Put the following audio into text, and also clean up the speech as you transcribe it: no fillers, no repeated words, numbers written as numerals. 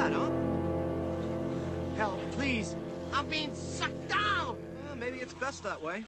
bad, huh? Help, please. I'm being sucked down! Well, maybe it's best that way.